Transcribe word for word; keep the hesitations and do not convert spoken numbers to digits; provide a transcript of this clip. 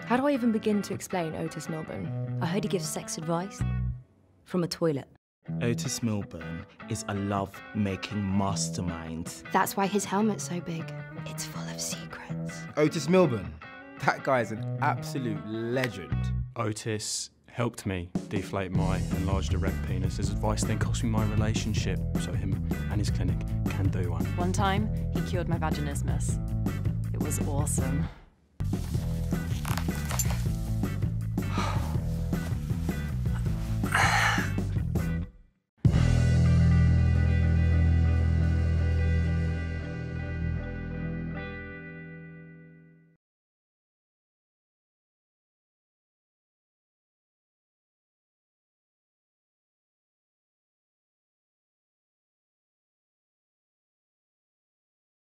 How do I even begin to explain Otis Milburn? I heard he gives sex advice from a toilet. Otis Milburn is a love-making mastermind. That's why his helmet's so big. It's full of secrets. Otis Milburn, that guy is an absolute legend. Otis helped me deflate my enlarged erect penis. His advice then cost me my relationship, so him and his clinic can do one. One time, he cured my vaginismus. It was awesome.